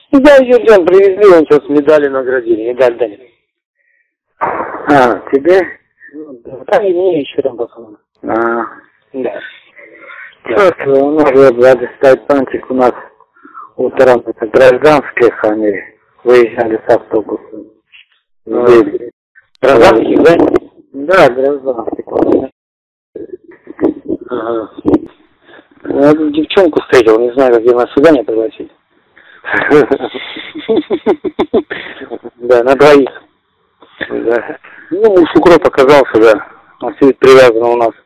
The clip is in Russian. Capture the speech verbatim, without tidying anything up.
Да, Юрген, привезли, он сейчас медали наградили, медаль дали. А, тебе? Ну, да, да, и мне еще там пацаны. А, Да. просто у нас вот сзади стоит танчик у нас утром, это гражданских, они выезжали с автобусом. Здесь. Гражданских, да? Да, гражданских. Ага. Я тут девчонку встретил, не знаю, как ее на свидание пригласить. Да, на двоих. Да. Ну, муж укроп оказался, да. Он сидит привязан у нас.